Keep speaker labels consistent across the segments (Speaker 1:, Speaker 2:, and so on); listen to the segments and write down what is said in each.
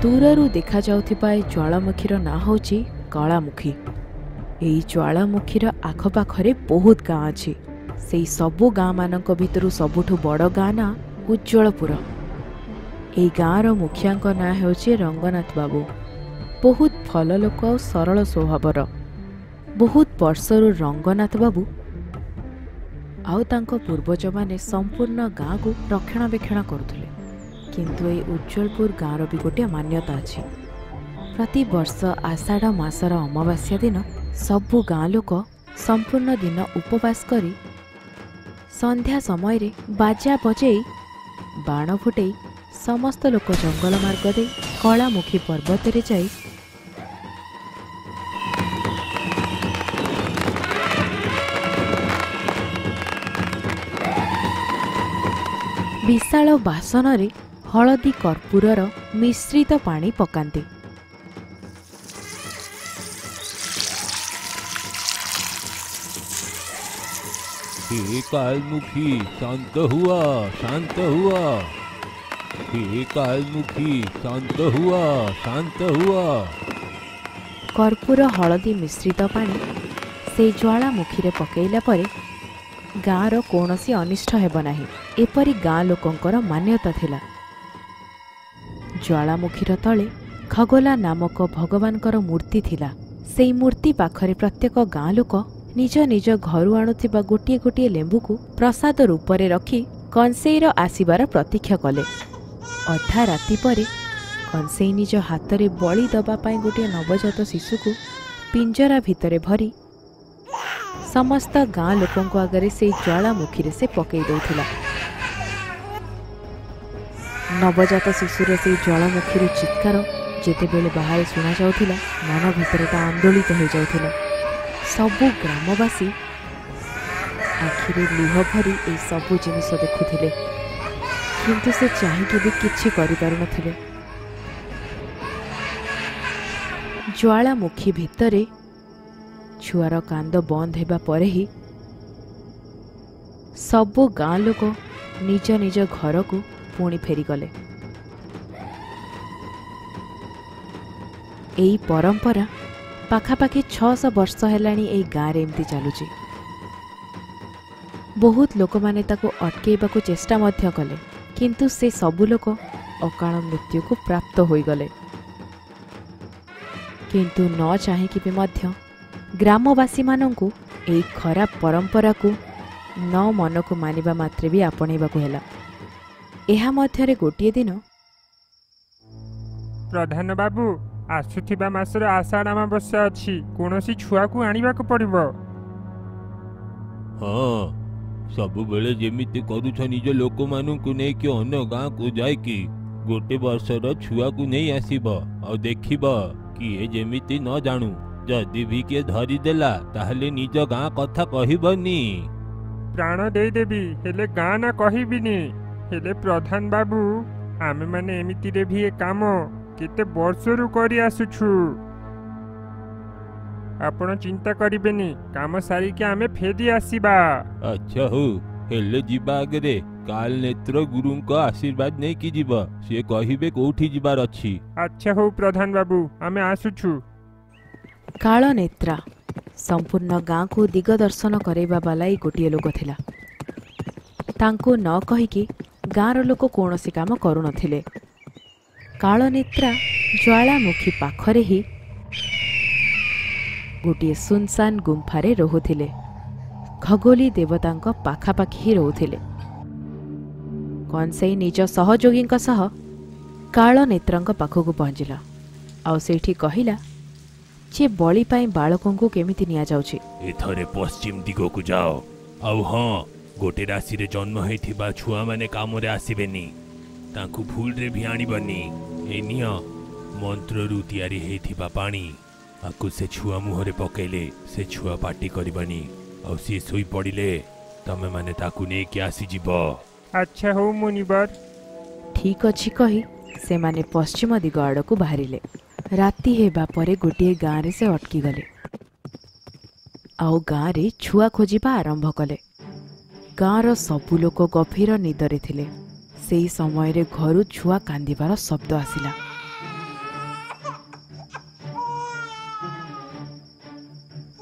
Speaker 1: दूररू देखा जाउथिबा ए ज्वालामुखीर ना होची कलामुखी। एई ज्वालामुखीर आखपाखरे बहुत गाँ अछि। सेई सबु गाँ मानक भितरु सबुठु बड़ गाँ ना उज्जवलपुर। एई गाँर मुखियाଙ୍କ ना हेउची रंगनाथ बाबू। बहुत भल लोक और सरल स्वभावर। बहुत वर्षरु रंगनाथ बाबू आउ तांको पूर्वज माने संपूर्ण गाँ को रक्षणाबेक्षण करुथले। किंतु ए उज्जवलपुर गाँर भी गोटे मान्यता अछि। प्रति वर्ष आषाढ़ मासर अमावास्या दिन सबु गाँ लोक संपूर्ण दिन उपवास करी संध्या समय रे बाजा बजेई बाण फुटेई समस्त लोक जंगल मार्ग दे कलामुखी पर्वत रे जाई विशाल बासन रे हलदी कर्पूरर मिश्रित पानी पकाते।
Speaker 2: हे कालमुखी शांत हुआ, शांत हुआ। हे कालमुखी शांत हुआ, शांत हुआ।
Speaker 1: कर्पूर हलदी मिश्रित पानी से ज्वालामुखी रे पकेइला परे गाँर कौनसी अनिष्ट हेब नाही एपरी गाँ लोकंकर मान्यता थिला। ज्वालामुखीर तले खगोला नामक भगवानकर मूर्ति थिला। सेई मूर्ति पाखरे प्रत्येक गाँ लोक निज निज घरु आणुथिबा गोटिए गोटिए लेंबू को प्रसाद रूप रे रखी कंसेईर आसीबार प्रतीक्षा कले। अधा राति परे कंसेई निज हाथ रे बलि दबा पाई गोटिए नवजात शिशु को पिंजरा भितरे भरी समस्त गाँ लोकंको आगरे से ज्वालामुखी रे से पकई दउथिला। नवजात शिशुर से ज्वालामुखी चित्कार जेतेबेले बाहर शुणा जाउथिला मन भितर आंदोलित हो जाउथिला। सबु ग्रामवासी आखिरे लुह भरी ए सबु जिनिस देखुथिले, किंतु से चाहिके भी किछि करि पारु नथिले। ज्वालामुखी भितरे छुआर कांद बंद हेबा परे ही सबु गाँ लोक निज निज घर को पुणी फेरीगले। एई परंपरा पाखापाखि 600 वर्ष हेलाणी एई गाँ रे एमती चलुची। बहुत लोक माने ताको अटकेइबाकू चेष्टा मध्य कले, किंतु से सबु लोक अकाल मृत्यु को प्राप्त होई गले। किंतु न चाहिकि भी मध्य ग्रामवासी मानंकु एई खराब परंपरा को न मन को मानिबा मात्रे भी आपणेबाकू हेला। एहा मध्यरे गोटिए दिन
Speaker 3: प्रधान बाबू आसुथिबा मासर आषाढ़ अमावास्या अछि, कोनोसी छुआ को आनिबाकू पड़िबो।
Speaker 2: हाँ, सबु बेले जेमिति करूछ निज लोक मानू नै कि अन्य गाँ को जाय कि गोटे वर्षर छुआ को नहीं आसीब और देखिब कि ए जेमिति न जानू। जदि भी किए धरी देला ताहले निज गाँ कथा कहिबनी।
Speaker 3: प्राण दे देबी हेले गाँ ना कहिबिनी। हेले प्रधान बाबू आमे माने एमिति रे भी ए काम केते वर्षरु करी आसुछु। आपण चिंता करिबेनी, काम सारी के आमे फेदी आसीबा।
Speaker 2: अच्छा हो, हेले जीवा आगे काल नेत्र गुरु को आशीर्वाद नहीं कि जीव से कहिबे कोठी जीवार अछि।
Speaker 3: अच्छा हो प्रधान बाबू आमे आसुछु।
Speaker 1: काल नेत्रा संपूर्ण गाँ को दिग दर्शन करेबा बालाई गोटिए लोक थिला। तांको न कहिकी गाँर लोक कौनसी काम करू नथिले। काल नेत्रा ज्वालामुखी पाखरे ही गोटिए सुनसान गुंफारे रहुथिले। खगोली देवतांक पाखापाखि ही रहुथिले। कंसेई निज सहयोगी सह काल नेत्रांक पाखकु पहुंचला आउ सेठी कहिला जे बलि पाई बालकों को केमिति निया जाउछि।
Speaker 2: एथरे पश्चिम दिगो को जाओ। आउ हाँ, गोटे राशि रे जन्म हेथिबा छुआ माने काम रे आसीबेनी, तांकु भूल रे भी आनिबनी। ए निया मंत्र रु तयारी हेथिबा पानी आकु से छुआ मुहरे पकेले से छुआ पाटी करबनी और सी सोई पड़िले तमे माने ताकु ने के आसी जीवो।
Speaker 3: अच्छा हो मुनिवर।
Speaker 1: ठीक अछि कही से माने पश्चिम दिग आड़कू बाहरिले। राति हेबा परे गोटिए गाँ रे से अटकी गले आउ गाँ रे छुआ खोजिबा आरंभ कले। गाँर सबु लोक गभीर निदरे थिले। सेई समय रे घरु छुआ कांदिबार शब्द आसिला।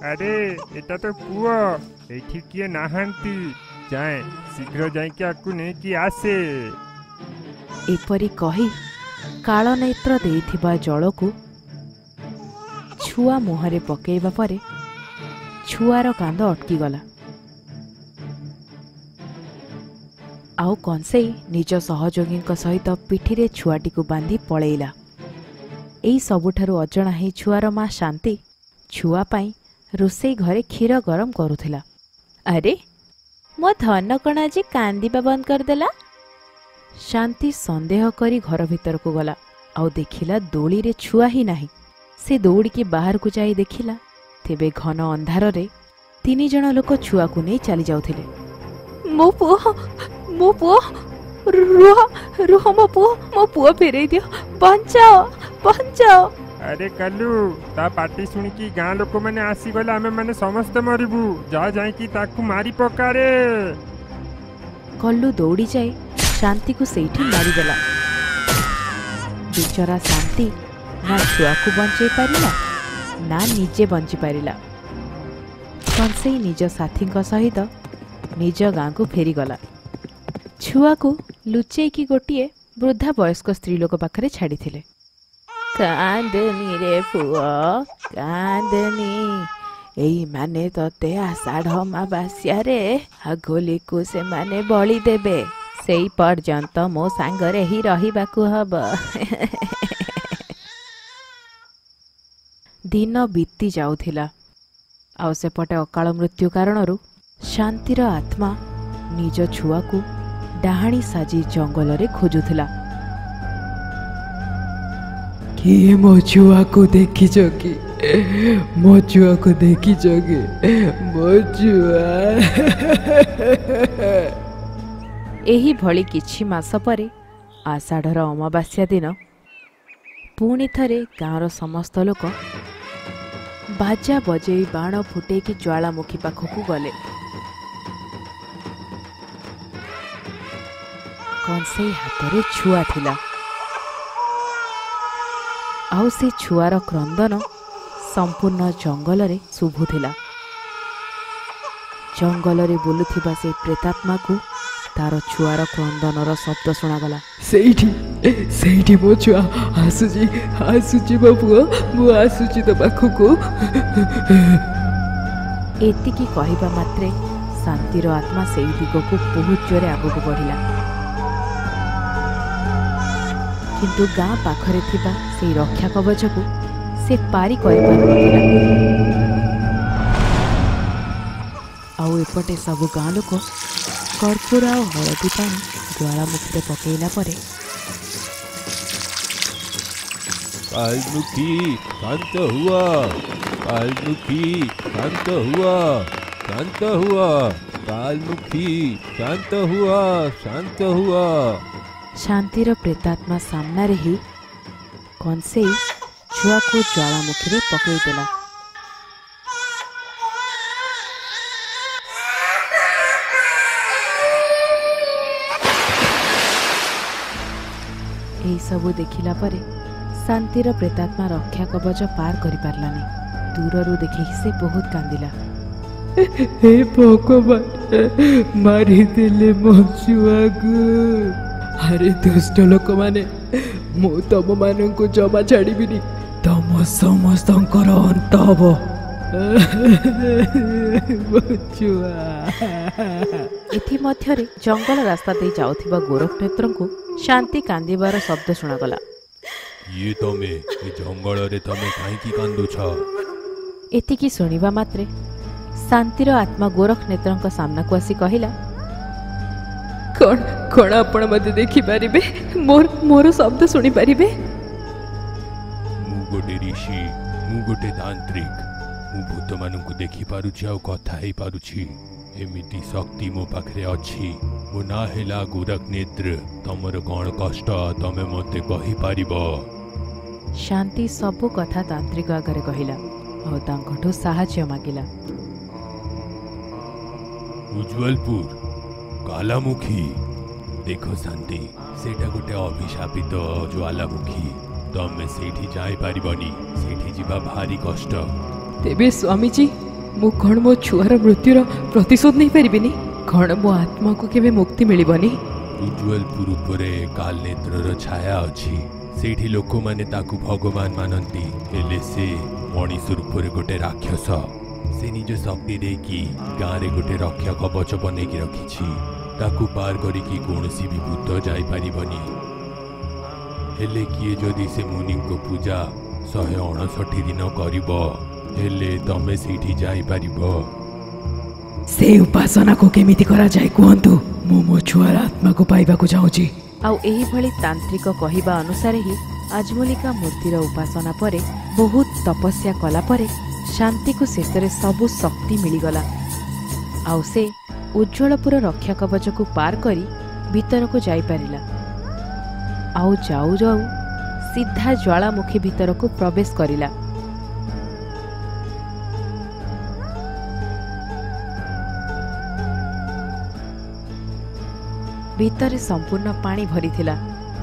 Speaker 3: ଆରେ ଏଟା ତ ପୁଅ, ଏଠି କିଏ ନାହାନ୍ତି, ଯାଏ ଶୀଘ୍ର ଯାଇକି ଆକୁ ନେଇକି ଆସେ।
Speaker 1: ଏପରି କହି କାଳନେତ୍ର ଦେଇଥିବା ଜଳକୁ ଛୁଆ ମୁହଁରେ ପକାଇବା ପରେ ଛୁଆର କାନ୍ଦ ଅଟକିଗଲା। ଆଉ କଂସେଇ ନିଜ ସହଯୋଗୀଙ୍କ ସହିତ ପିଠିରେ ଛୁଆଟିକୁ ବାନ୍ଧି ପଳେଇଲା। ଏଇ ସବୁଠାରୁ ଅଜଣା ହେଇ ଛୁଆର ମା ଶାନ୍ତି ଛୁଆ ପାଇଁ ରୋଷେଇ ଘରେ କ୍ଷୀର ଗରମ କରୁଥିଲା। ଆରେ ମୋ ଧନ କଣ ଆଜି କାନ୍ଦିବା ବନ୍ଦ କରିଦେଲା? ଶାନ୍ତି ସନ୍ଦେହ କରି ଘର ଭିତରକୁ ଗଲା, ଆଉ ଦେଖିଲା ଦୋଳିରେ ଛୁଆ ହିଁ ନାହିଁ। ସେ ଦୌଡ଼ିକି ବାହାରକୁ ଯାଇ ଦେଖିଲା, ତେବେ ଘନ ଅନ୍ଧାରରେ 3 ଜଣ ଲୋକ ଛୁଆକୁ ନେଇ ଚାଲି ଯାଉଥିଲେ। ମୋ ପୁଅ, ରୁହ ମୋ ପୁଅ ଫେରେଇ ଦିଅ, ବଞ୍ଚାଅ ବଞ୍ଚାଅ।
Speaker 3: ଆରେ କାଲୁ, ତା ପାଟି ଶୁଣିକି ଗାଁ ଲୋକମାନେ ଆସିଗଲେ ଆମେ ମାନେ ସମସ୍ତେ ମରିବୁ, ଯା ଯାଇକି ତାକୁ ମାରି ପକାରେ।
Speaker 1: କଲ୍ଲୁ ଦୌଡ଼ି ଯାଇ ଶାନ୍ତିକୁ ସେଇଠି ମାରିଦେଲା। ବିଚରା ଶାନ୍ତି ନା ଛୁଆକୁ ବଞ୍ଚେଇ ପାରିଲା ନା ନିଜେ ବଞ୍ଚି ପାରିଲା। କଂସେଇ ନିଜ ସାଥୀଙ୍କ ସହିତ ନିଜ ଗାଁକୁ ଫେରିଗଲା। ଛୁଆକୁ ଲୁଚେଇକି ଗୋଟିଏ ବୃଦ୍ଧା ବୟସ୍କ ସ୍ତ୍ରୀ ଲୋକ ପାଖରେ ଛାଡ଼ିଥିଲେ। କାନ୍ଦନି ରେ ପୁଅ, କାନ୍ଦନି, ଏଇମାନେ ତତେ ଆଷାଢ଼ ଅମାବାସ୍ୟାରେ ଆଗୋଲିକୁ ସେମାନେ ବଳି ଦେବେ, ସେଇ ପର୍ଯ୍ୟନ୍ତ ମୋ ସାଙ୍ଗରେ ହିଁ ରହିବାକୁ ହବ। ଦିନ ବିତି ଯାଉଥିଲା, ଆଉ ସେପଟେ ଅକାଳ ମୃତ୍ୟୁ କାରଣରୁ ଶାନ୍ତିର ଆତ୍ମା ନିଜ ଛୁଆକୁ ଡାହାଣୀ ସାଜି ଜଙ୍ଗଲରେ ଖୋଜୁଥିଲା।
Speaker 4: କିଏ ମୋ ଛୁଆକୁ ଦେଖିଛ କି? ମୋ ଛୁଆକୁ ଦେଖିଛ କି? ମୋ ଛୁଆ।
Speaker 1: ଏହିଭଳି କିଛି ମାସ ପରେ ଆଷାଢ଼ର ଅମାବାସ୍ୟା ଦିନ ପୁଣି ଥରେ ଗାଁର ସମସ୍ତ ଲୋକ ବାଜା ବଜେଇ ବାଣ ଫୁଟେଇକି ଜ୍ୱାଳାମୁଖୀ ପାଖକୁ ଗଲେ। କଂସେଇ ହାତରେ ଛୁଆ ଥିଲା, ଆଉ ସେ ଛୁଆର କ୍ରନ୍ଦନ ସମ୍ପୂର୍ଣ୍ଣ ଜଙ୍ଗଲରେ ଶୁଭୁଥିଲା। ଜଙ୍ଗଲରେ ବୁଲୁଥିବା ସେ ପ୍ରେତାତ୍ମାକୁ ତାର ଛୁଆର କ୍ରନ୍ଦନର ଶବ୍ଦ ଶୁଣାଗଲା।
Speaker 4: ସେଇଠି ମୋ ଛୁଆ ଆସୁଛି ମୋ ପୁଅ, ମୁଁ ଆସୁଛି ତୋ ପାଖକୁ।
Speaker 1: ଏତିକି କହିବା ମାତ୍ରେ ଶାନ୍ତିର ଆତ୍ମା ସେଇ ଦିଗକୁ ବହୁତ ଜୋରେ ଆଗକୁ ବଢ଼ିଲା। କିନ୍ତୁ ଗାଁ ପାଖରେ ଥିବା ସେଇ ରକ୍ଷା କବଚକୁ ସେ ପାରି କରିପାରୁନଥିଲା। ଆଉ ଏପଟେ ସବୁ ଗାଁ ଲୋକ କର୍ପୂର ଆଉ ହଳଦୀ ପାଣି ଜ୍ୱାଳାମୁଖୀରେ ପକେଇଲା ପରେ
Speaker 2: कालमुखी शांत हुआ, कालमुखी शांत हुआ, शांत हुआ, कालमुखी शांत हुआ, शांत हुआ।
Speaker 1: ଶାନ୍ତିର ପ୍ରେତାତ୍ମା ସାମ୍ନାରେ ହିଁ କଂସେଇ ଛୁଆକୁ ଜ୍ୱାଳାମୁଖୀରେ ପକେଇଦେଲା। ଏହିସବୁ ଦେଖିଲା ପରେ ଶାନ୍ତିର ପ୍ରେତାତ୍ମା ରକ୍ଷା କବଚ ପାର କରିପାରିଲାନି। ଦୂରରୁ ଦେଖିକି ସେ ବହୁତ କାନ୍ଦିଲା।
Speaker 4: ହେ ଭଗବାନ, ମାରିଦେଲେ ମୋ ଛୁଆକୁ। ଆରେ ଦୁଷ୍ଟ ଲୋକମାନେ, ମୁଁ ତମମାନଙ୍କୁ ଜମା ଛାଡ଼ିବିନି, ତମ ସମସ୍ତଙ୍କର ଅନ୍ତ ହବ। ମୋ ଛୁଆ।
Speaker 1: ଏଥିମଧ୍ୟରେ ଜଙ୍ଗଲ ରାସ୍ତା ଦେଇ ଯାଉଥିବା ଗୋରଖନେତ୍ରଙ୍କୁ ଶାନ୍ତି କାନ୍ଦିବାର ଶବ୍ଦ ଶୁଣାଗଲା।
Speaker 2: ଇଏ ତମେ, ଏ ଜଙ୍ଗଲରେ ତମେ କାହିଁକି କାନ୍ଦୁଛ?
Speaker 1: ଏତିକି ଶୁଣିବା ମାତ୍ରେ ଶାନ୍ତିର ଆତ୍ମା ଗୋରଖନେତ୍ରଙ୍କ ସାମ୍ନାକୁ ଆସି କହିଲା,
Speaker 4: କଣ ଆପଣ ମୋତେ ଦେଖିପାରିବେ? ମୋର ଶବ୍ଦ ଶୁଣିପାରିବେ?
Speaker 2: ମୁଁ ଗୋଟେ ଋଷି, ମୁଁ ଗୋଟେ ତାନ୍ତ୍ରିକ, ମୁଁ ଭୂତମାନଙ୍କୁ ଦେଖିପାରୁଛି ଆଉ କଥା ହେଇପାରୁଛି। ଏମିତି ଶକ୍ତି ମୋ ପାଖରେ ଅଛି। ମୋ ନାଁ ହେଲା ଗୋରଖନେତ୍ର। ତମର କ'ଣ କଷ୍ଟ ତମେ ମୋତେ କହିପାରିବ?
Speaker 1: ଶାନ୍ତି ସବୁ କଥା ତାନ୍ତ୍ରିକ ଆଗରେ କହିଲା ଆଉ ତାଙ୍କଠୁ ସାହାଯ୍ୟ ମାଗିଲା।
Speaker 2: ଉଜ୍ଜଳପୁର, କାଲାମୁଖୀ। ଦେଖ ଶାନ୍ତି, ସେଇଟା ଗୋଟେ ଅଭିଶାପିତ ଜ୍ୱାଳାମୁଖୀ। ତମେ ସେଇଠି ଯାଇପାରିବନି, ସେଇଠି ଯିବା ଭାରି କଷ୍ଟ।
Speaker 4: ତେବେ ସ୍ୱାମୀଜୀ, ମୁଁ କ'ଣ ମୋ ଛୁଆର ମୃତ୍ୟୁର ପ୍ରତିଶୋଧ ନେଇପାରିବିନି? କ'ଣ ମୋ ଆତ୍ମାକୁ କେବେ ମୁକ୍ତି ମିଳିବନି?
Speaker 2: ଉଜ୍ଜଳପୁର ଉପରେ କାଲନେତ୍ରର ଛାୟା ଅଛି। ସେଇଠି ଲୋକମାନେ ତାକୁ ଭଗବାନ ମାନନ୍ତି, ହେଲେ ସେ ମଣିଷ ରୂପରେ ଗୋଟେ ରାକ୍ଷସ। ସେ ନିଜ ଶକ୍ତି ଦେଇକି ଗାଁରେ ଗୋଟେ ରକ୍ଷା କବଚ ବନେଇକି ରଖିଛି। ତାକୁ ପାର କରିକି କୌଣସି ବି ଭୂତ ଯାଇପାରିବନି। ହେଲେ କିଏ ଯଦି ସେ ମୁନିଙ୍କ ପୂଜା 159 ଦିନ କରିବ, ହେଲେ ତମେ ସେଇଠି ଯାଇପାରିବ।
Speaker 4: ସେ ଉପାସନାକୁ କେମିତି କରାଯାଏ କୁହନ୍ତୁ? ମୁଁ ମୋ ଛୁଆର ଆତ୍ମାକୁ ପାଇବାକୁ ଚାହୁଁଛି।
Speaker 1: ଆଉ ଏହିଭଳି ତାନ୍ତ୍ରିକ କହିବା ଅନୁସାରେ ହିଁ ଆଜମଲିକା ମୂର୍ତ୍ତିର ଉପାସନା ପରେ ବହୁତ ତପସ୍ୟା କଲା ପରେ ଶାନ୍ତିକୁ ଶେଷରେ ସବୁ ଶକ୍ତି ମିଳିଗଲା। ଆଉ ସେ ଉଜ୍ଜଳପୁର ରକ୍ଷା କବଚକୁ ପାର କରି ଭିତରକୁ ଯାଇପାରିଲା। ଆଉ ଯାଉ ଯାଉ ସିଧା ଜ୍ୱାଳାମୁଖୀ ଭିତରକୁ ପ୍ରବେଶ କରିଲା। ଭିତରେ ସମ୍ପୂର୍ଣ୍ଣ ପାଣି ଭରିଥିଲା।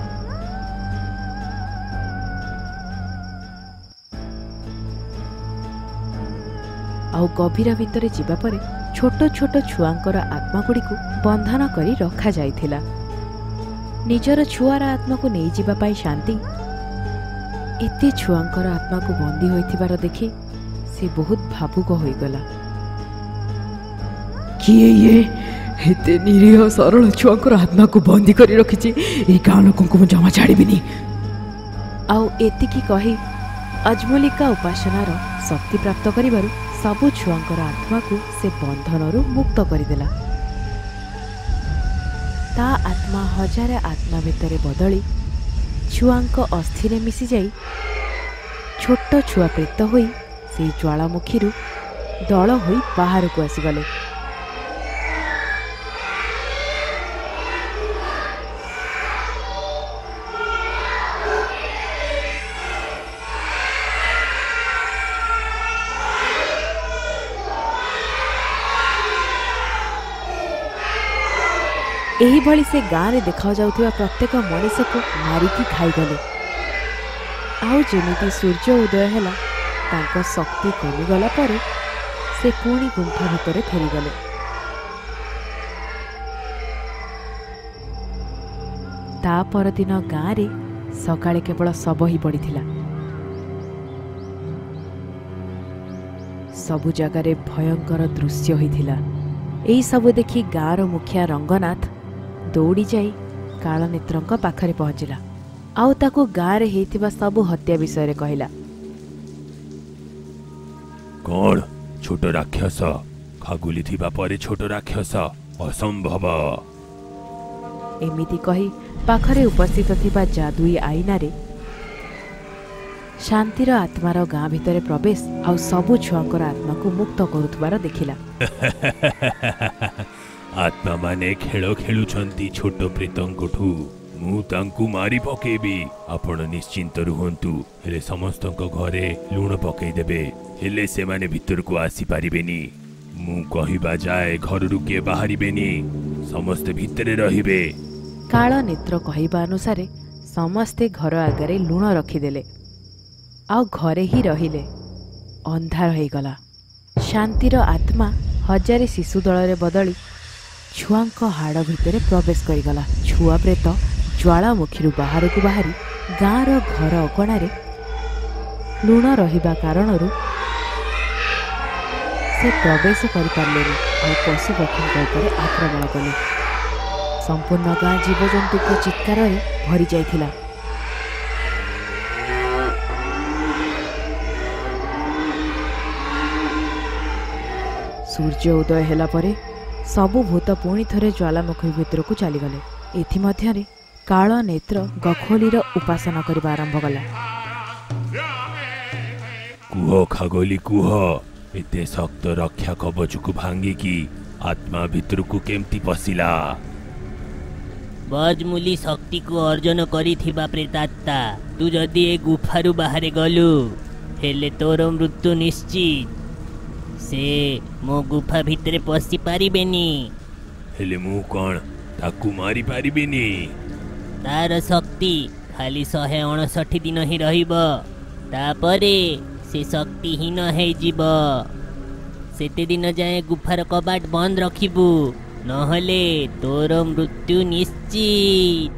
Speaker 1: ଆଉ ଗଭୀର ଭିତରେ ଯିବା ପରେ ଛୋଟ ଛୋଟ ଛୁଆଙ୍କର ଆତ୍ମାଗୁଡ଼ିକୁ ବନ୍ଧନ କରି ରଖାଯାଇଥିଲା। ନିଜର ଛୁଆର ଆତ୍ମାକୁ ନେଇଯିବା ପାଇଁ ଶାନ୍ତି ଏତେ ଛୁଆଙ୍କର ଆତ୍ମାକୁ ବନ୍ଦୀ ହୋଇଥିବାର ଦେଖି ସେ ବହୁତ ଭାବୁକ ହୋଇଗଲା।
Speaker 4: କିଏ ଇଏ? ଏତେ ନିରୀହ ସରଳ ଛୁଆଙ୍କର ଆତ୍ମାକୁ ବନ୍ଦୀ କରି ରଖିଛି। ଏଇ ଗାଁ ଲୋକଙ୍କୁ ମୁଁ ଜମା ଛାଡ଼ିବିନି।
Speaker 1: ଆଉ ଏତିକି କହି ଅଜମଲିକା ଉପାସନାର ଶକ୍ତି ପ୍ରାପ୍ତ କରିବାରୁ ସବୁ ଛୁଆଙ୍କର ଆତ୍ମାକୁ ସେ ବନ୍ଧନରୁ ମୁକ୍ତ କରିଦେଲା। ତା ଆତ୍ମା ହଜାରେ ଆତ୍ମା ଭିତରେ ବଦଳି ଛୁଆଙ୍କ ଅସ୍ଥିରେ ମିଶିଯାଇ ଛୋଟ ଛୁଆ ପ୍ରେତ ହୋଇ ସେହି ଜ୍ୱାଳାମୁଖୀରୁ ଦଳ ହୋଇ ବାହାରକୁ ଆସିଗଲେ। ଏହିଭଳି ସେ ଗାଁରେ ଦେଖାଯାଉଥିବା ପ୍ରତ୍ୟେକ ମଣିଷକୁ ମାରିକି ଖାଇଗଲେ। ଆଉ ଯେମିତି ସୂର୍ଯ୍ୟ ଉଦୟ ହେଲା, ତାଙ୍କ ଶକ୍ତି କମିଗଲା ପରେ ସେ ପୁଣି ଗୁମ୍ଫା ଭିତରେ ଫେରିଗଲେ। ତା ପରଦିନ ଗାଁରେ ସକାଳେ କେବଳ ଶବ ହିଁ ପଡ଼ିଥିଲା। ସବୁ ଜାଗାରେ ଭୟଙ୍କର ଦୃଶ୍ୟ ହୋଇଥିଲା। ଏହିସବୁ ଦେଖି ଗାଁର ମୁଖିଆ ରଙ୍ଗନାଥ ଦୌଡ଼ି ଯାଇ କାଳନେତ୍ରଙ୍କ ପାଖରେ ପହଞ୍ଚିଲା। ଆଉ ତାକୁ ଗାଁରେ ହେଇଥିବା ସବୁ ହତ୍ୟା ବିଷୟରେ କହିଲା।
Speaker 2: କଣ ଛୋଟ ରାକ୍ଷସ? ଖାଗୁଲି ଥିବା ପରେ ଛୋଟ ରାକ୍ଷସ? ଅସମ୍ଭବ।
Speaker 1: ଏମିତି କହି ପାଖରେ ଉପସ୍ଥିତ ଥିବା ଯାଦୁଇ ଆଇନାରେ ଶାନ୍ତିର ଆତ୍ମାର ଗାଁ ଭିତରେ ପ୍ରବେଶ ଆଉ ସବୁ ଛୁଆଙ୍କର ଆତ୍ମାକୁ ମୁକ୍ତ କରୁଥିବାର ଦେଖିଲା।
Speaker 2: ଆତ୍ମା ମାନେ ଖେଳ ଖେଳୁଛନ୍ତି ଛୋଟ ପ୍ରେତଙ୍କଠୁ। ମୁଁ ତାଙ୍କୁ ମାରି ପକେଇବି। ଆପଣ ନିଶ୍ଚିନ୍ତ ରୁହନ୍ତୁ। ହେଲେ ସମସ୍ତଙ୍କ ଘରେ ଲୁଣ ପକେଇଦେବେ, ହେଲେ ସେମାନେ ଭିତରକୁ ଆସିପାରିବେନି। ମୁଁ କହିବା ଯାଏ ଘରରୁ କିଏ ବାହାରିବେନି, ସମସ୍ତେ ଭିତରେ ରହିବେ।
Speaker 1: କାଳନେତ୍ର କହିବା ଅନୁସାରେ ସମସ୍ତେ ଘର ଆଗରେ ଲୁଣ ରଖିଦେଲେ ଆଉ ଘରେ ହିଁ ରହିଲେ। ଅନ୍ଧାର ହେଇଗଲା। ଶାନ୍ତିର ଆତ୍ମା ହଜାରେ ଶିଶୁ ଦଳରେ ବଦଳି ଛୁଆଙ୍କ ହାଡ଼ ଭିତରେ ପ୍ରବେଶ କରିଗଲା। ଛୁଆ ପ୍ରେତ ଜ୍ୱାଳାମୁଖୀରୁ ବାହାରକୁ ବାହାରି ଗାଁର ଘର ଅଗଣାରେ ଲୁଣ ରହିବା କାରଣରୁ ସେ ପ୍ରବେଶ କରିପାରିଲେନି ଆଉ ପଶୁପକ୍ଷୀଙ୍କ ଉପରେ ଆକ୍ରମଣ କଲେ। ସମ୍ପୂର୍ଣ୍ଣ ଗାଁ ଜୀବଜନ୍ତୁଙ୍କ ଚିତ୍କାରରେ ଭରି ଯାଇଥିଲା। ସୂର୍ଯ୍ୟ ଉଦୟ ହେଲା ପରେ ସବୁ ଭୂତ ପୁଣି ଥରେ ଜ୍ୱାଳାମୁଖୀ ଭିତରକୁ ଚାଲିଗଲେ। ଏଥିମଧ୍ୟରେ କାଳନେତ୍ର ଗଖୋଲିର ଉପାସନା କରିବା ଆରମ୍ଭ କଲା।
Speaker 2: କୁହ ଖାଗୋଲି କୁହ, ଏତେ ଶକ୍ତ ରକ୍ଷା କବଚକୁ ଭାଙ୍ଗିକି ଆତ୍ମା ଭିତରକୁ କେମିତି ପଶିଲା?
Speaker 5: ବଜମୁଲି ଶକ୍ତିକୁ ଅର୍ଜନ କରିଥିବା ପ୍ରେତାତ୍ମା, ତୁ ଯଦି ଏ ଗୁଫାରୁ ବାହାରେ ଗଲୁ, ହେଲେ ତୋର ମୃତ୍ୟୁ ନିଶ୍ଚିତ। ସେ ମୋ ଗୁଫା ଭିତରେ ପଶି ପାରିବେନି।
Speaker 2: ହେଲେ ମୁଁ କଣ ତାକୁ ମାରି ପାରିବିନି?
Speaker 5: ତାର ଶକ୍ତି ଖାଲି 159 ଦିନ ହିଁ ରହିବ, ତାପରେ ସେ ଶକ୍ତିହୀନ ହେଇଯିବ। सेते दिन जाए गुफार कबाट बंद रखिबु नहले तोर मृत्यु निश्चित।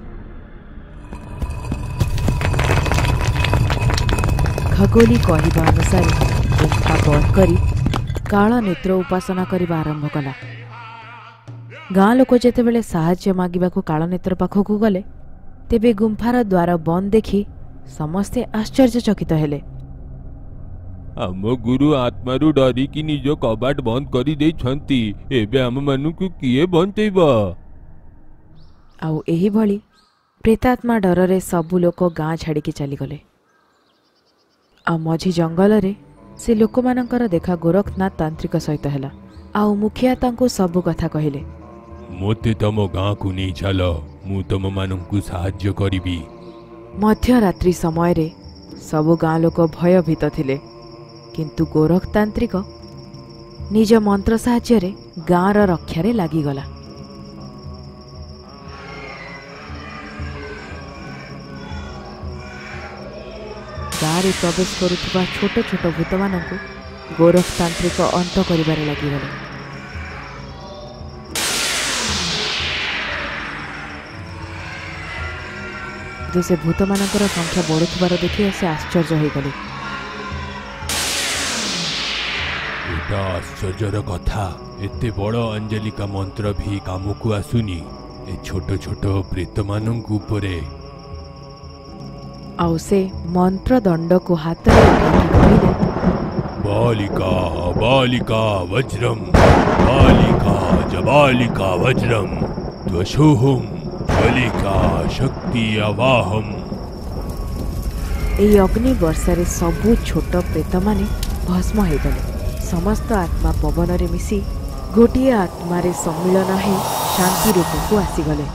Speaker 1: खगोली कहवा अनुसार गुफा बंद करी काल नेत्र उपासना करने आरंभ कला। गाँ लोक जेतेबेले साहाय्य मागिबाकू काल नेत्र पाखकू गले तेबे गुम्फार द्वार बंद देखि समस्ते आश्चर्यचकित हेले।
Speaker 2: आम गुरु आत्मारू डरी कि निज कबाट बंद करी देइछंती, एबे आम मानकू किए बंचैबा।
Speaker 1: आउ एही भली प्रेतात्मा डररे सबु लोक गाँ छाड़िकी चलीगले। आ मझी जंगल रे से लोक मानकर देखा गोरखनाथ तांत्रिक सहित हैला। आउ मुखिया तांको सबु कथा कहिले।
Speaker 2: मोते तम गाँ को नहीं चल, मु तम मानकू साहाय्य करिबी।
Speaker 1: मध्यरात्रि समय रे सबु गाँ लोक भयभीत थिले, किंतु गोरखतांत्रिक निज मंत्र साहाय्य रे गाँर रक्षारे लागिगला। गाँरे प्रवेश करुवा छोट छोट भूत मानकू गोरखतांत्रिक अंत करिबारे लागिगले। से भूत मानकर संख्या बढ़ुथिबार देखि से आश्चर्य हो गले।
Speaker 2: एटा आश्चर्यर कथा, एते बड़ अंजलिका मंत्र भी काम को आसुनी ए छोट छोट प्रेत मानंकु उपरे।
Speaker 1: आउ से मंत्र दंड को हाथ में कहिले,
Speaker 2: बालिका बालिका वज्रम, बालिका जबालिका वज्रम, त्वशोहम बालिका शक्ति अवाहम।
Speaker 1: एई अग्नि वर्षारे सबु छोट प्रेत माने भस्म हो गले। समस्त आत्मा पवन रे मिसी गोटिए आत्मारे सम्मिलन हो शांति रूप को आसीगले।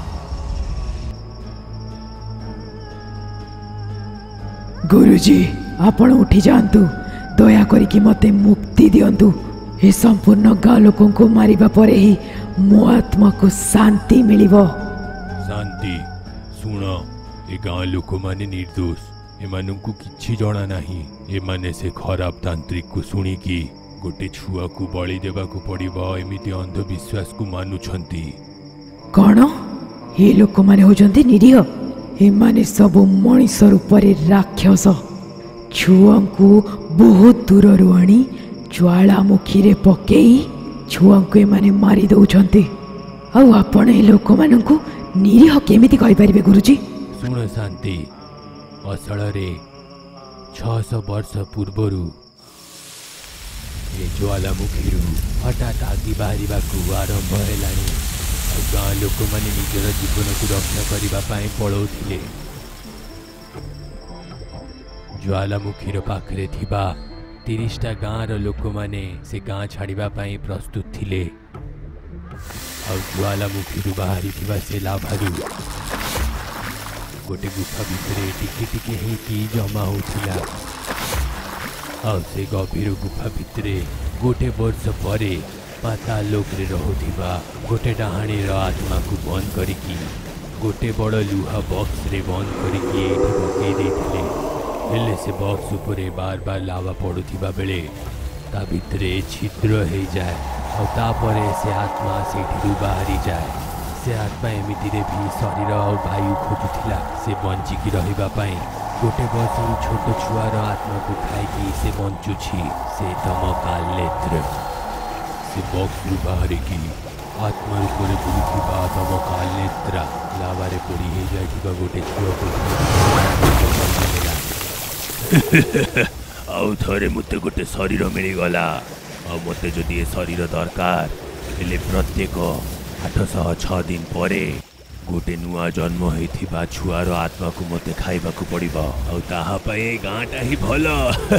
Speaker 4: गुरुजी आपण उठी जातु, दया करिकी मते मुक्ति दियंतु। ए संपूर्ण गाँ लोकों को मारिबा परे ही मो आत्मा को शांति मिलिबो।
Speaker 2: शांति सुन, ए गाँ लोक माने निर्दोष, एमानंकु किछि जणा नाही। एमाने से खराब तांत्रिक को सुनिकी गोटे छुआ को बलि देबाकू पड़िबो एमिति अंधविश्वास को मानुछंती।
Speaker 4: कौन ये लोक माने होजंती निरीह? एमाने सब मनीष रूप राक्षस। छुआंकू बहुत दूर आनी ज्वालामुखी रे पकेई छुआंकू एमाने मारी दउछंती। आउ आपण ए लोक मानंकू निरीह केमिति कहि परिबे गुरुजी?
Speaker 2: सुन शांति, असल रे 600 वर्ष पूर्वरु ए ज्वालामुखी हठात आगि बाहरिबाकू आरंभ हेलानी। गाँ लोक माने निजर जीवन को रक्षा करने पाई पलाउथिले। ज्वालामुखीर पाखरे थिबा 30टा गाँर लोक माने से गाँ छाड़िबा पाई प्रस्तुत थिले। ज्वालामुखी बाहरी थिबा से लाभारू गोटे गुफा भितर टिके टिके हेकी जमा होथिला। से गभीर गुफा भितरे गोटे वर्ष परे पाताल लोक रे रहुथिबा गोटे डाहाणीर आत्मा को बंद करिकी गोटे बड़ लुहा बॉक्स रे बंद करिकी एठी पकई देथिले। हेले से बॉक्स उपरे बार बार लावा पड़ुथिबा बेले ता भितरे छिद्र हे जाए और तापरे से आत्मा सेठी बाहरी जाए। से आत्मा एमिति रे भी शरीर और वायु खोजुथिला से बंचिकी रहिबा पाई। गोटे वर्षर छोट छुआर आत्मा को खाई से बंचुछि। से तम काल नेत्र से बॉक्स बाहर की आत्मा ऊपर बुलुथिबा तम काल नेत्रा लावारे पड़ी हे जाइथिबा गोटे छुआ को आउ थरे मते गोटे शरीर मिली गला। आ मते जदि ए शरीर दरकार हेले प्रत्येक 806 दिन परे गोटे नुआ जन्म होइथिबा छुआर आत्मा को मते खाइबाकू पड़िबो। आ ताहा पई गाँटा ही भलो।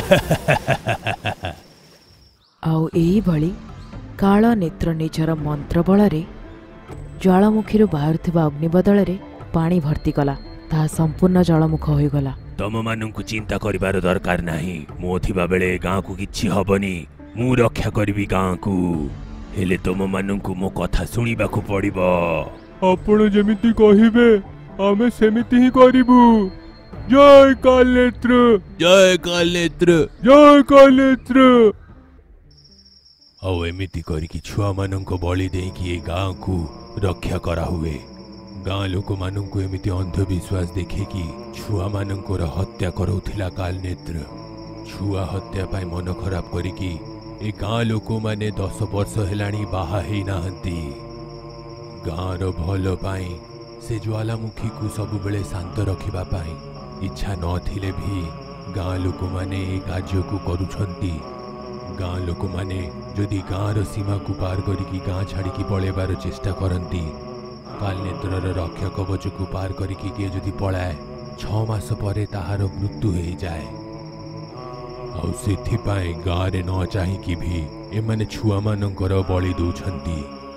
Speaker 1: आउ एही भली काल नेत्र निजर मंत्र बଳରେ ज्वालामुखी बाहर अग्नि बदल पानी भर्ती कला। ताहा संपूर्ण जलमुख होइगला।
Speaker 2: तम मानंकु चिंता करिबार दरकार नाही। मो थिबा बेले गाँ को किछि हबनी। मु रक्षा करिबी गाँ को। हेले तम मानंकु मो कथा सुनिबाकू पड़िबो।
Speaker 3: आपण जेमिति कहिबे आमे सेमिति ही करिबु। जय काल नेत्र,
Speaker 2: जय काल नेत्र,
Speaker 3: जय काल नेत्र।
Speaker 2: ଆଉ ଏମିତି କରିକି ଛୁଆମାନଙ୍କ ବଳି ଦେଇକି ଏ ଗାଁକୁ ରକ୍ଷା କରାହୁଏ। ଗାଁ ଲୋକମାନଙ୍କୁ ଏମିତି ଅନ୍ଧବିଶ୍ୱାସ ଦେଖେଇକି ଛୁଆମାନଙ୍କର ହତ୍ୟା କରାଉଥିଲା କାଲନେତ୍ର। ଛୁଆ ହତ୍ୟା ପାଇଁ ମନ ଖରାପ କରିକି ଏ ଗାଁ ଲୋକମାନେ 10 ବର୍ଷ ହେଲାଣି ବାହା ହେଇନାହାନ୍ତି। ଗାଁର ଭଲ ପାଇଁ ସେ ଜ୍ୱାଳାମୁଖୀକୁ ସବୁବେଳେ ଶାନ୍ତ ରଖିବା ପାଇଁ ଇଚ୍ଛା ନଥିଲେ ବି ଗାଁ ଲୋକମାନେ ଏ କାର୍ଯ୍ୟକୁ କରୁଛନ୍ତି। ଗାଁ ଲୋକମାନେ ଯଦି ଗାଁର ସୀମାକୁ ପାର କରିକି ଗାଁ ଛାଡ଼ିକି ପଳେଇବାର ଚେଷ୍ଟା କରନ୍ତି, କାଲନେତ୍ରର ରକ୍ଷା କବଚକୁ ପାର କରିକି କିଏ ଯଦି ପଳାଏ 6 ମାସ ପରେ ତାହାର ମୃତ୍ୟୁ ହେଇଯାଏ। ଆଉ ସେଥିପାଇଁ ଗାଁରେ ନ ଚାହିଁକି ବି ଏମାନେ ଛୁଆମାନଙ୍କର ବଳି ଦଉଛନ୍ତି।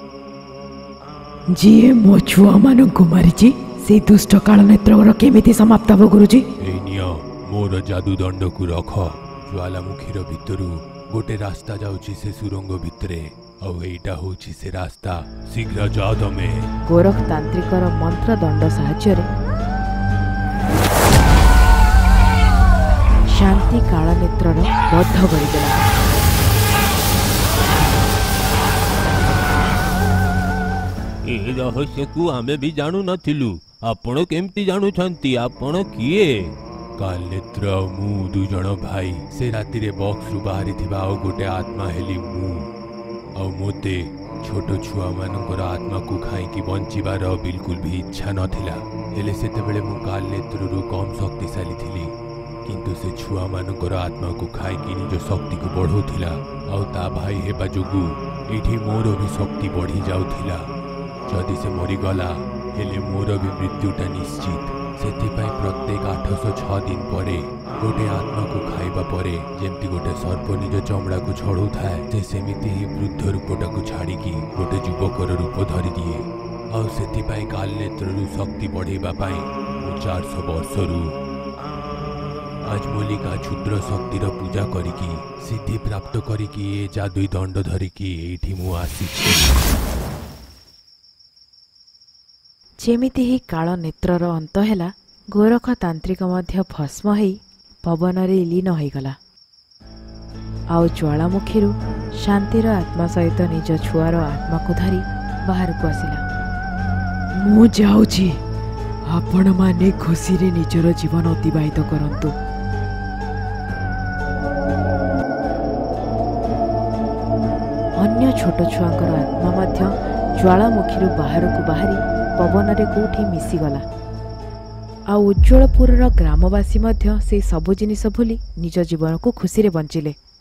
Speaker 4: ଯିଏ ମୋ ଛୁଆମାନଙ୍କୁ ମାରିଛି ସେଇ ଦୁଷ୍ଟ କାଳନେତ୍ରର କେମିତି ସମାପ୍ତ ହବ ଗୁରୁଜୀ?
Speaker 2: ଏଇ ନିଅ ମୋର ଯାଦୁ ଦଣ୍ଡକୁ ରଖ। ଜ୍ୱାଳାମୁଖୀର ଭିତରୁ ଗୋଟେ ରାସ୍ତା ଯାଉଛି ସେ ସୁରଙ୍ଗ ଭିତରେ, ଆଉ ଏଇଟା ହଉଛି ସେ ରାସ୍ତା। ଶୀଘ୍ର ଯାଅ ତମେ।
Speaker 1: ଗୋରଖ ତାନ୍ତ୍ରିକର ମନ୍ତ୍ର ଦଣ୍ଡ ସାହାଯ୍ୟରେ ଶାନ୍ତି କାଳନେତ୍ରର ବଦ୍ଧ କରିଦେଲା।
Speaker 2: ଏ ରହସ୍ୟକୁ ଆମେ ବି ଜାଣୁ ନଥିଲୁ। ଆପଣ କେମିତି ଜାଣୁଛନ୍ତି? ଆପଣ କିଏ? କାଲନେତ୍ର ଆଉ ମୁଁ 2 ଜଣ ଭାଇ। ସେ ରାତିରେ ବକ୍ସରୁ ବାହାରିଥିବା ଆଉ ଗୋଟେ ଆତ୍ମା ହେଲି ମୁଁ। ଆଉ ମୋତେ ଛୋଟ ଛୁଆମାନଙ୍କର ଆତ୍ମାକୁ ଖାଇକି ବଞ୍ଚିବାର ବିଲକୁଲ ବି ଇଚ୍ଛା ନଥିଲା। ହେଲେ ସେତେବେଳେ ମୁଁ କାଲନେତ୍ରରୁ କମ୍ ଶକ୍ତିଶାଳୀ ଥିଲି, କିନ୍ତୁ ସେ ଛୁଆମାନଙ୍କର ଆତ୍ମାକୁ ଖାଇକି ନିଜ ଶକ୍ତିକୁ ବଢ଼ଉଥିଲା। ଆଉ ତା ଭାଇ ହେବା ଯୋଗୁଁ ଏଇଠି ମୋର ବି ଶକ୍ତି ବଢ଼ି ଯାଉଥିଲା। ଯଦି ସେ ମରିଗଲା ହେଲେ ମୋର ବି ମୃତ୍ୟୁଟା ନିଶ୍ଚିତ। ସେଥିପାଇଁ ପ୍ରତ୍ୟେକ 806 ଦିନ ପରେ ଗୋଟେ ଆତ୍ମାକୁ ଖାଇବା ପରେ ଯେମିତି ଗୋଟେ ସର୍ପ ନିଜ ଚମଡ଼ାକୁ ଛଡ଼ଉଥାଏ, ସେ ସେମିତି ହିଁ ବୃଦ୍ଧ ରୂପଟାକୁ ଛାଡ଼ିକି ଗୋଟେ ଯୁବକର ରୂପ ଧରିଦିଏ। ଆଉ ସେଥିପାଇଁ କାଲନେତ୍ରରୁ ଶକ୍ତି ବଢ଼େଇବା ପାଇଁ ମୁଁ 400 ବର୍ଷରୁ ଆଜମୋଲିକା କ୍ଷୁଦ୍ର ଶକ୍ତିର ପୂଜା କରିକି ସିଦ୍ଧି ପ୍ରାପ୍ତ କରିକି ଏ ଯାଦୁଇ ଦଣ୍ଡ ଧରିକି ଏଇଠି ମୁଁ ଆସିଛି।
Speaker 1: ଯେମିତି ହିଁ କାଳନେତ୍ରର ଅନ୍ତ ହେଲା, ଗୋରଖ ତାନ୍ତ୍ରିକ ମଧ୍ୟ ଭସ୍ମ ହେଇ ପବନରେ ଲୀନ ହୋଇଗଲା। ଆଉ ଜ୍ୱାଳାମୁଖୀରୁ ଶାନ୍ତିର ଆତ୍ମା ସହିତ ନିଜ ଛୁଆର ଆତ୍ମାକୁ ଧରି ବାହାରକୁ ଆସିଲା।
Speaker 4: ମୁଁ ଯାଉଛି, ଆପଣମାନେ ଖୁସିରେ ନିଜର ଜୀବନ ଅତିବାହିତ କରନ୍ତୁ।
Speaker 1: ଅନ୍ୟ ଛୋଟ ଛୁଆଙ୍କର ଆତ୍ମା ମଧ୍ୟ ଜ୍ୱାଳାମୁଖୀରୁ ବାହାରକୁ ବାହାରି ପବନରେ କୋଉଠି ମିଶିଗଲା। ଆଉ ଉଜ୍ଜଳପୁରର ଗ୍ରାମବାସୀ ମଧ୍ୟ ସେଇ ସବୁ ଜିନିଷ ଭୁଲି ନିଜ ଜୀବନକୁ ଖୁସିରେ ବଞ୍ଚିଲେ।